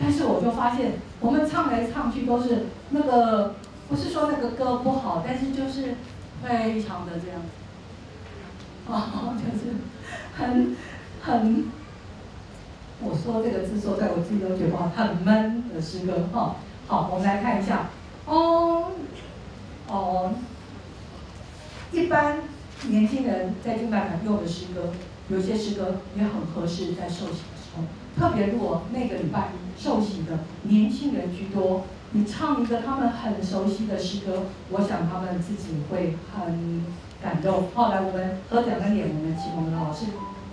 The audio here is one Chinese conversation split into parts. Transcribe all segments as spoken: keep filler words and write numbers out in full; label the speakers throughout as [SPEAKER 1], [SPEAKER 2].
[SPEAKER 1] 但是我就发现，我们唱来唱去都是那个，不是说那个歌不好，但是就是非常的这样，哦，就是很很，我说这个字说出来，我自己都觉得哇，很闷的诗歌哈、哦。好，我们来看一下，哦哦，一般年轻人在敬拜团用的诗歌，有些诗歌也很合适在受洗的时候。特别如果那个礼拜受洗的年轻人居多，你唱一个他们很熟悉的诗歌，我想他们自己会很感动。后来我们何等恩典，我们请我们的老师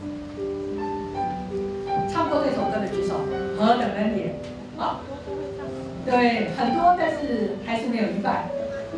[SPEAKER 1] 唱过这首歌的举手。何等恩典，好，对，很多，但是还是没有一半。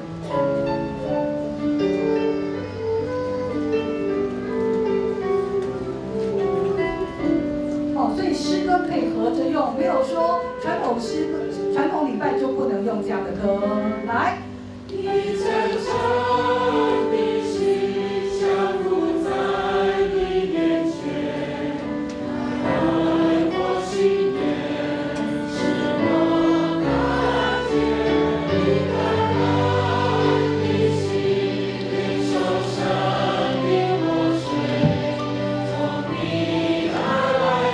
[SPEAKER 1] 所以诗歌可以合着用，没有说传统诗歌、传统礼拜就不能用这样的歌。来，你真诚的心降伏在你面前，爱我心眼，使我看见你的爱的心，领受生命活水，从你而来。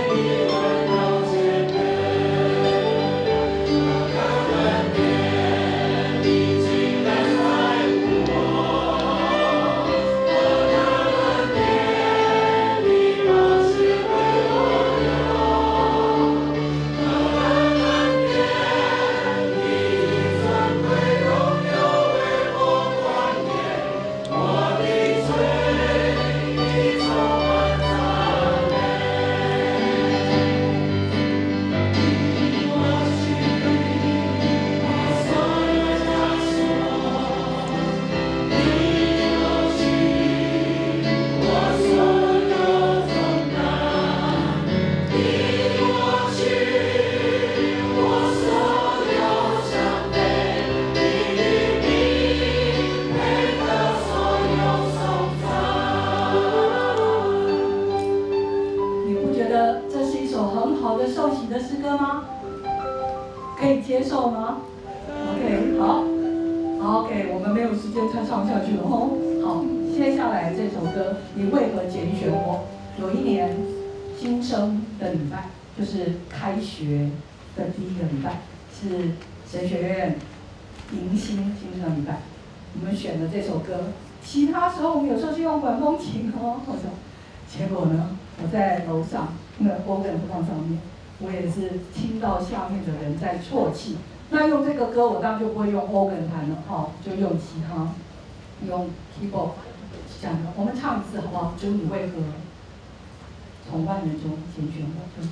[SPEAKER 1] 接受吗 ？OK， 好，好 ，OK， 我们没有时间再唱下去了哦。好，接下来这首歌，你为何拣选我？有一年新生的礼拜，就是开学的第一个礼拜，是神学院迎新新生礼拜，我们选的这首歌。其他时候我们有时候是用管风琴哦，结果呢，我在楼上那个 organ 放上面。我也是听到下面的人在啜泣，那用这个歌我当然就不会用 organ 弹了，哈，就用吉他，用 keyboard 这样的。我们唱一次好不好？主你为何从万人中拣选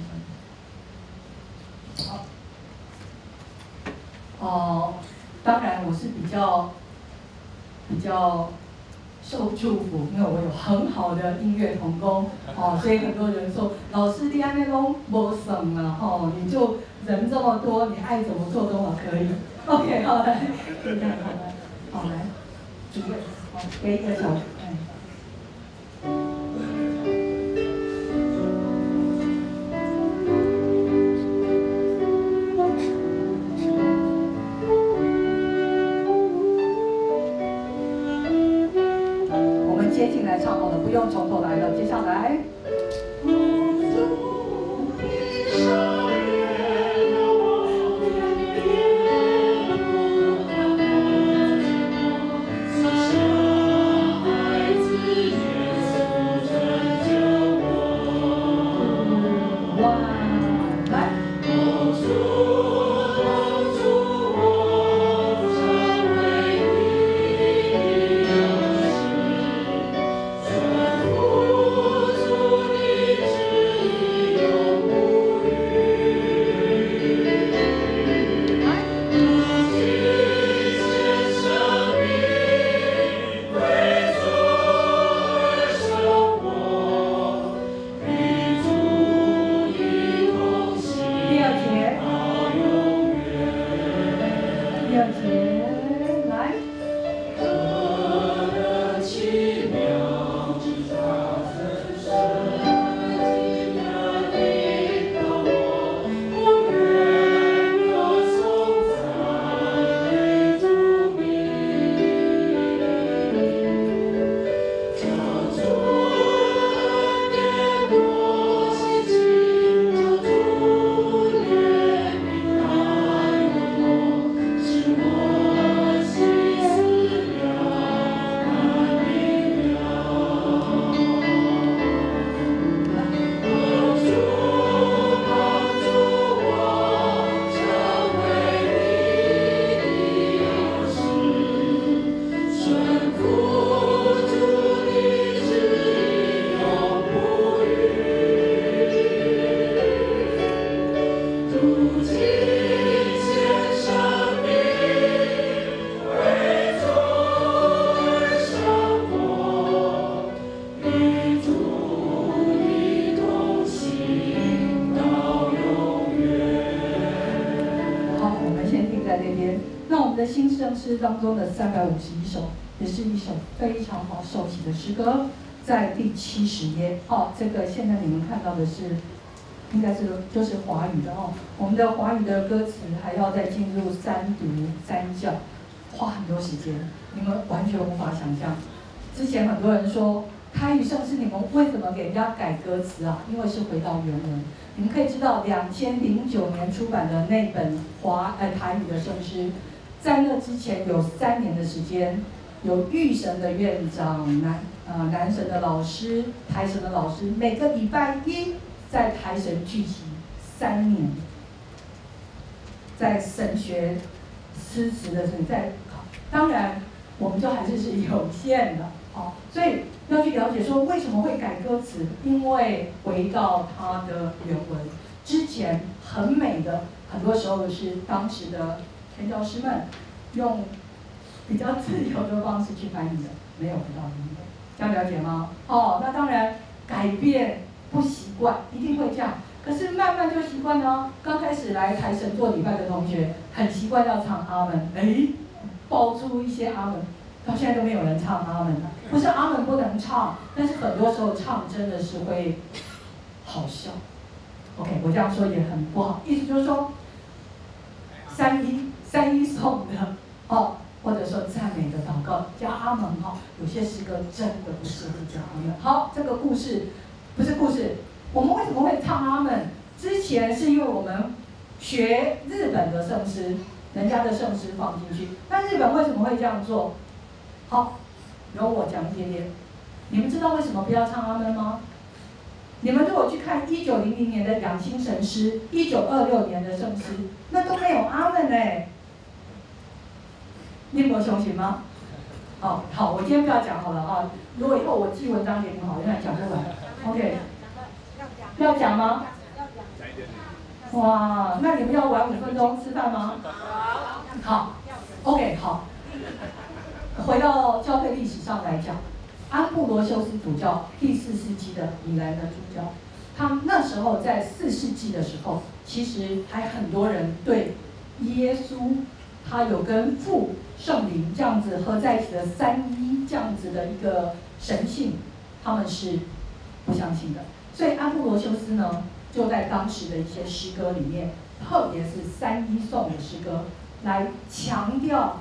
[SPEAKER 1] 我？好，哦、呃，当然我是比较比较。受祝福，因为我有很好的音乐同工，哦，所以很多人说，老师你安那拢无省啊，哦，你就人这么多，你爱怎么做都好可以。OK， 好来，现在好来，好来，主位，好，给一个小，哎。接进来唱好了，不用从头来了。接下来。 在那边。那我们的新圣诗当中的三百五十一首，也是一首非常好受喜的诗歌，在第七十页。哦，这个现在你们看到的是，应该是就是华语的哦。我们的华语的歌词还要再进入三读三教，花很多时间，你们完全无法想象。之前很多人说台语圣诗，你们为什么给人家改歌词啊？因为是回到原文。你们可以知道，两千零九年出版的那本华呃台语的圣诗，在那之前有三年的时间，有玉神的院长、南呃南神的老师、台神的老师，每个礼拜一在台神聚集三年，在神学诗词的时在考，当然我们就还是是有限的。好，所以要去了解说为什么会改歌词，因为回到它的原文，之前很美的，很多时候是当时的传教师们用比较自由的方式去翻译的，没有回到原文，这样了解吗？哦，那当然改变不习惯，一定会这样，可是慢慢就习惯了。刚开始来台神做礼拜的同学，很习惯要唱阿门，哎，爆出一些阿门。到现在都没有人唱阿门了，不是阿门不能唱，但是很多时候唱真的是会好笑。OK， 我这样说也很不好，意思就是说，三一三一颂的哦，或者说赞美的祷告加阿门哈，有些诗歌真的不适合加阿门。好，这个故事不是故事，我们为什么会唱阿门？之前是因为我们学日本的圣诗，人家的圣诗放进去，那日本为什么会这样做？好，由我讲一点点。你们知道为什么不要唱阿门吗？你们如果去看一九零零年的养心神诗，一九二六年的圣诗，那都没有阿门哎。你有没有相信吗？好，好，我今天不要讲好了啊。如果以后我记文章给你们好，现在讲不完。OK， 要讲吗？哇，那你们要玩五分钟吃饭吗？好 ，OK， 好。回到教会历史上来讲，安布罗修斯主教第四世纪的米兰的主教，他那时候在四世纪的时候，其实还很多人对耶稣他有跟父圣灵这样子合在一起的三一这样子的一个神性，他们是不相信的。所以安布罗修斯呢，就在当时的一些诗歌里面，特别是三一颂的诗歌，来强调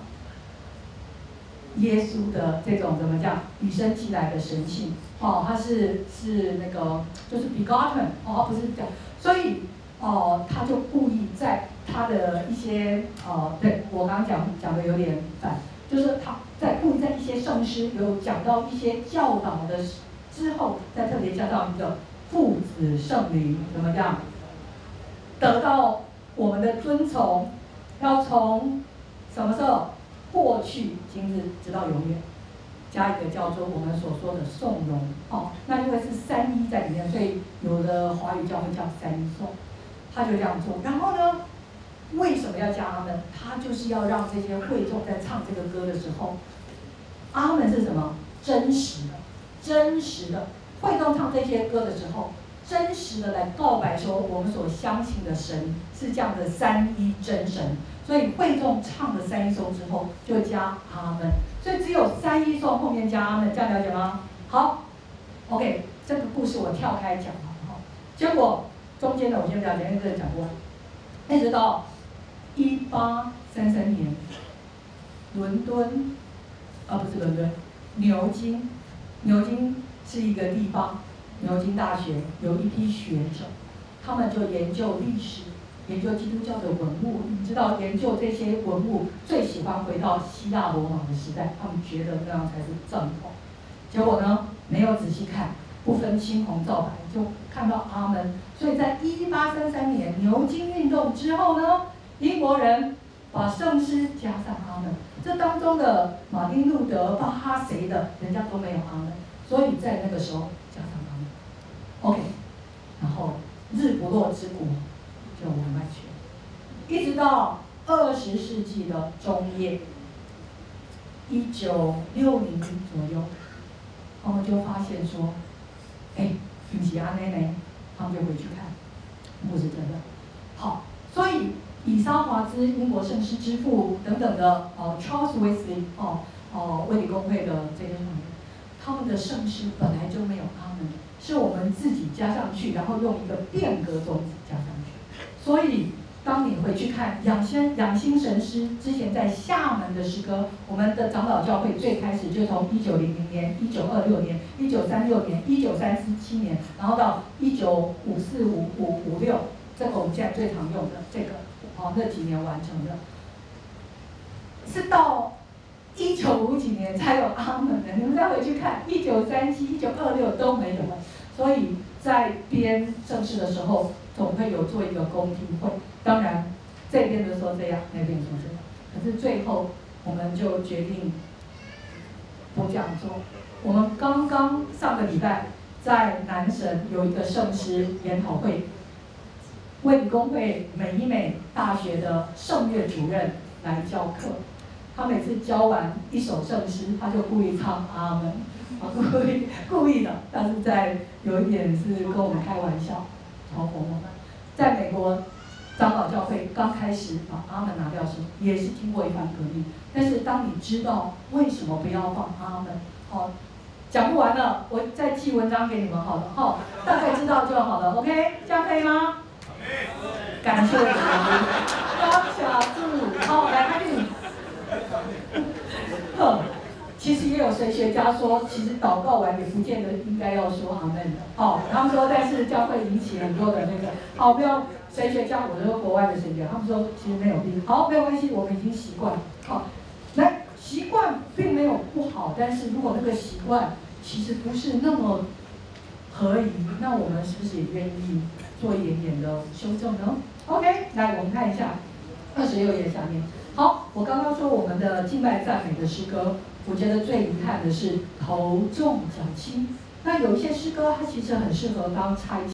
[SPEAKER 1] 耶稣的这种怎么讲与生俱来的神性，哦，他是是那个就是 begotten， 哦，不是讲，所以哦，他就故意在他的一些哦，对我刚刚讲讲的有点反，就是他在故意在一些圣诗有讲到一些教导的之后，再特别加到一个父子圣灵怎么样得到我们的尊崇，要从什么时候？过去、今日直到永远，加一个叫做我们所说的颂荣哦。那因为是三一在里面，所以有的华语教会叫三一颂，他就这样做。然后呢，为什么要加阿门？他就是要让这些会众在唱这个歌的时候，阿门是什么？真实的，真实的。会众唱这些歌的时候，真实的来告白说，我们所相信的神是这样的三一真神。所以会众唱了三一颂之后，就加阿门。所以只有三一颂后面加阿门，这样了解吗？好 ，OK， 这个故事我跳开讲了哈。结果中间的我先不要讲，因为这个讲不完。一直到一八三三年，伦敦，啊不是伦敦，牛津，牛津是一个地方，牛津大学有一批学者，他们就研究历史。研究基督教的文物，你知道研究这些文物最喜欢回到希腊罗马的时代，他们觉得那样才是正统。结果呢，没有仔细看，不分青红皂白就看到阿门。所以在一八三三年牛津运动之后呢，英国人把圣诗加上阿门，这当中的马丁路德、巴哈谁的，人家都没有阿门，所以在那个时候加上阿门。OK， 然后日不落之国。就往外去，一直到二十世纪的中叶，一九六零左右，他们就发现说，哎，不是安内呢，他们就回去看，不是真的。好，所以以撒华兹英国圣诗之父等等的哦 ，Charles Wesley 哦哦，卫理公会的这个他们的圣诗本来就没有阿门，是我们自己加上去，然后用一个变革种子加上去。所以，当你回去看养生养心神诗之前在厦门的诗歌，我们的长老教会最开始就从一九零零年、一九二六年、一九三六年、一九三七年，然后到一九五四、五五五六，这个我们现在最常用的这个，哦，那几年完成的，是到一九五几年才有阿门的。你们再回去看，一九三七、一九二六都没有。所以在编正式的时候，总会有做一个公听会。当然，这边的说这样，那边说这样。可是最后，我们就决定不这样做。我们刚刚上个礼拜在南神有一个圣诗研讨会，卫理公会美医美大学的圣乐主任来教课。他每次教完一首圣诗，他就故意唱阿门，啊，故意故意的，但是在有一点是跟我们开玩笑，嘲讽我们。在美国长老教会刚开始把阿门拿掉时，也是经过一番革命。但是当你知道为什么不要放阿门，哦，讲不完了，我再寄文章给你们好了，哈、哦，大概知道就好了 ，OK， 这样可以吗？感谢你们，高小柱，好，来看你。哼，其实也有神学家说，其实祷告完也不见得应该要说阿门的。哦，他们说，但是将会引起很多的那个，好，不要神学家，我说国外的神学，他们说其实没有必要。好，没有关系，我们已经习惯了。好，来，习惯并没有不好，但是如果那个习惯其实不是那么合宜，那我们是不是也愿意做一点点的修正呢 ？OK， 来，我们看一下二十六页下面。好，我刚刚说我们的敬拜赞美的诗歌，我觉得最遗憾的是头重脚轻。那有一些诗歌，它其实很适合当差